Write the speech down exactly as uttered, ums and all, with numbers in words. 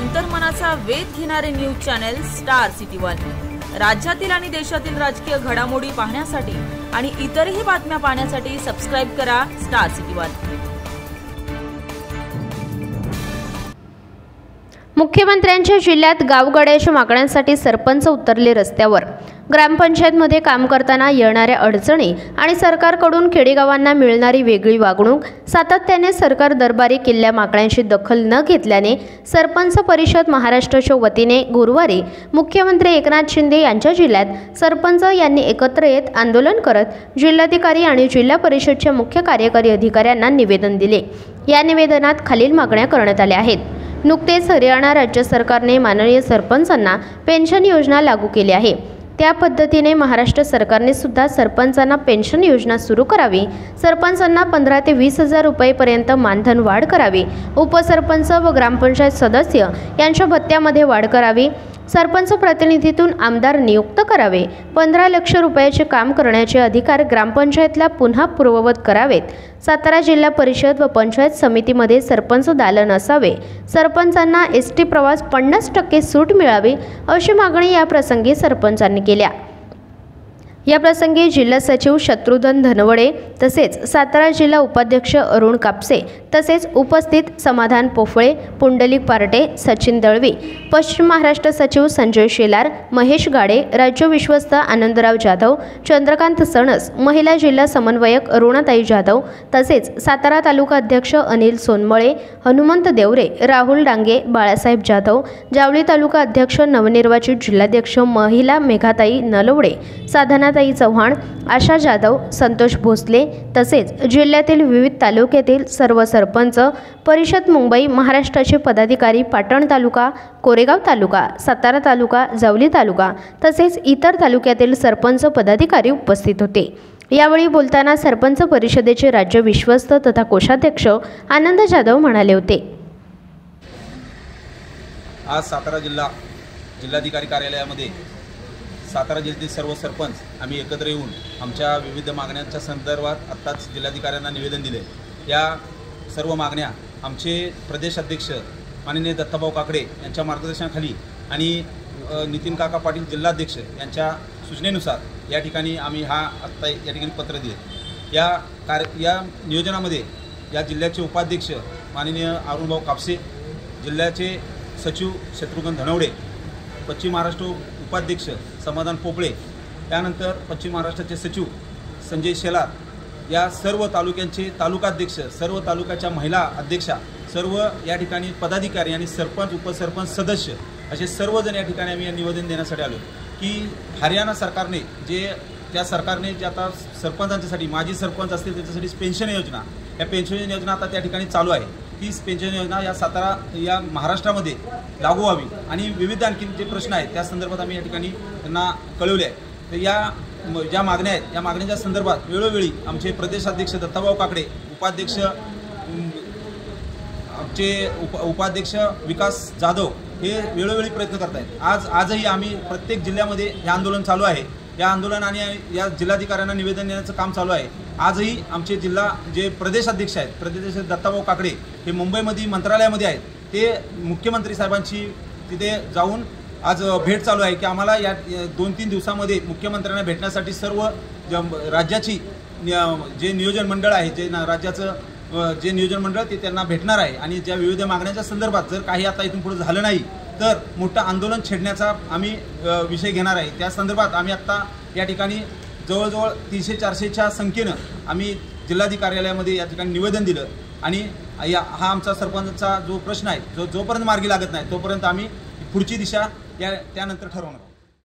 अंतर्मनाचा वेध घेणारे news channel star city one. राज्यातील आणि देशातील राजकीय घडामोडी पाहण्यासाठी आणि इतरही बातम्या पाहण्यासाठी सबस्क्राइब करा स्टार सिटी वन। मुख्यमंत्र्यांच्या जिल्ह्यात गावगाड्याच्या मागण्यांसाठी सरपंच उतरले रस्त्यावर। ग्रामपंचायतमध्ये काम करताना येणाऱ्या अडचणी आणि सरकारकडून खेडेगावांना मिळणारी वेगळी वागणूक, सातत्याने सरकार दरबारी केलेल्या मागण्यांची दखल न घेतल्याने सरपंच परिषद महाराष्ट्राच्या वतीने गुरुवारी मुख्यमंत्री एकनाथ शिंदे यांच्या जिल्ह्यात सरपंच यांनी एकत्र येत आंदोलन करत जिल्हाधिकारी आणि जिल्हा परिषदच्या मुख्य कार्यकारी अधिकाऱ्यांना निवेदन दिले। या निवेदनात खालील मागण्या करण्यात आल्या आहेत। नुकतेच हरियाणा राज्य सरकारने माननीय सरपंचांना पेन्शन योजना लागू केली आहे, त्या पद्धतीने महाराष्ट्र सरकारने सुद्धा सरपंचांना पेन्शन योजना सुरू करावी। सरपंचांना पंधरा ते वीस हजार रुपयेपर्यंत मानधन वाढ करावी। उपसरपंच व ग्रामपंचायत सदस्य यांच्या भत्त्यामध्ये वाढ करावी। सरपंच प्रतिनिधीतून आमदार नियुक्त करावे। पंधरा लक्ष रुपयाचे काम करण्याचे अधिकार ग्रामपंचायतला पुन्हा पूर्ववत करावेत। सातारा जिल्हा परिषद व पंचायत समितीमध्ये सरपंच दालन असावे। सरपंचांना एस टी प्रवास पन्नास टक्के सूट मिळावी, अशी मागणी या प्रसंगी सरपंचांनी केल्या। या प्रसंगी जिल्हा सचिव शत्रुघ्न धनवडे तसेच सातारा जिल्हा उपाध्यक्ष अरुण कापसे तसेच उपस्थित समाधान पोफळे, पुंडलिक पार्टे, सचिन दळवी, पश्चिम महाराष्ट्र सचिव संजय शेलार, महेश गाडे, राज्य विश्वस्त आनंदराव जाधव, चंद्रकांत सणस, महिला जिल्हा समन्वयक अरुणाताई जाधव तसेच सातारा तालुका अध्यक्ष अनिल सोनमळे, हनुमंत देवरे, राहुल डांगे, बाळासाहेब जाधव, जावली तालुका अध्यक्ष नवनिर्वाचित जिल्हाध्यक्ष महिला मेघाताई नलवडे, साधना ताई चव्हाण, आशा जाधव, संतोष भोसले तसेच जिल्ह्यातील विविध तालुक्यातील सर्व सरपंच परिषद, मुंबई महाराष्ट्राचे पदाधिकारी, पाटण तालुका, कोरेगाव तालुका, सातारा तालुका, जावली तालुका तसेच इतर तालुक्यातील सरपंच पदाधिकारी उपस्थित होते। यावेळी बोलताना सरपंच परिषदेचे राज्य विश्वस्त तथा कोषाध्यक्ष आनंद जाधव म्हणाले होते। आज सातारा जिल्हा जिल्हाधिकारी कार्यालयामध्ये सातारा जिल्ह्यातील सर्व सरपंच आम्ही एकत्र येऊन आमच्या विविध मागण्यांच्या संदर्भात आत्ताच जिल्हाधिकाऱ्यांना निवेदन दिले। या सर्व मागण्या आमचे प्रदेशाध्यक्ष माननीय दत्ताभाऊ काकडे यांच्या मार्गदर्शनाखाली आणि नितीन काका पाटील जिल्हाध्यक्ष यांच्या सूचनेनुसार या ठिकाणी आम्ही हा आत्ता या ठिकाणी पत्र दिले। या कार्य या नियोजनामध्ये या जिल्ह्याचे उपाध्यक्ष माननीय अरुणभाऊ कापसे, जिल्ह्याचे सचिव शत्रुघ्न धनवडे, पश्चिम महाराष्ट्र उपाध्यक्ष समाधान पोफळे, त्यानंतर पश्चिम महाराष्ट्राचे सचिव संजय शेलार, या सर्व तालुक्यांचे तालुकाध्यक्ष, सर्व तालुक्याच्या महिला अध्यक्षा, सर्व या ठिकाणी पदाधिकारी आणि सरपंच उपसरपंच सदस्य असे सर्वजण या ठिकाणी आम्ही निवेदन देण्यासाठी आलो की हरियाणा सरकारने जे त्या सरकारने जे आता सरपंचांच्यासाठी माजी सरपंच असतील त्यांच्यासाठी पेन्शन योजना, या पेन्शन योजना आता त्या ठिकाणी चालू आहे। तीच पेन्शन योजना या सातारा या महाराष्ट्रामध्ये लागू व्हावी आणि विविध आणखी जे प्रश्न आहेत त्या संदर्भात आम्ही या ठिकाणी त्यांना कळवले आहे। तर या ज्या मागण्या आहेत या मागण्यांच्या संदर्भात वेळोवेळी आमचे प्रदेशाध्यक्ष दत्ताभाऊ काकडे, उपाध्यक्ष आमचे उप उपाध्यक्ष विकास जाधव हे वेळोवेळी प्रयत्न करत आहेत। आज आजही आम्ही प्रत्येक जिल्ह्यामध्ये हे आंदोलन चालू आहे। या आंदोलन आणि या जिल्हाधिकाऱ्यांना निवेदन देण्याचं काम चालू आहे। आजही आमचे जिल्हा जे प्रदेशाध्यक्ष आहेत, प्रदेश दत्ताभाऊ काकडे हे मुंबईमध्ये मंत्रालयामध्ये आहेत, ते मुख्यमंत्री साहेबांची तिथे जाऊन आज भेट चालू आहे की आम्हाला या दोन तीन दिवसामध्ये मुख्यमंत्र्यांना भेटण्यासाठी सर्व राज्याची जे नियोजन मंडळ आहे, जे राज्याचं जे नियोजन मंडळ ते त्यांना भेटणार आहे आणि ज्या विविध मागण्यांच्या संदर्भात जर काही आता इथून पुढे झालं नाही तर मोठं आंदोलन छेडण्याचा आम्ही विषय घेणार आहे। त्या संदर्भात आम्ही आत्ता या ठिकाणी जवळजवळ तीनशे चारशेच्या संख्येनं आम्ही जिल्हाधिकारी कार्यालयामध्ये या ठिकाणी निवेदन दिलं आणि या हा आमचा सरपंचाचा जो प्रश्न आहे जो जोपर्यंत मार्गी लागत नाही तोपर्यंत आम्ही पुढची दिशा या त्यानंतर ठरवणार।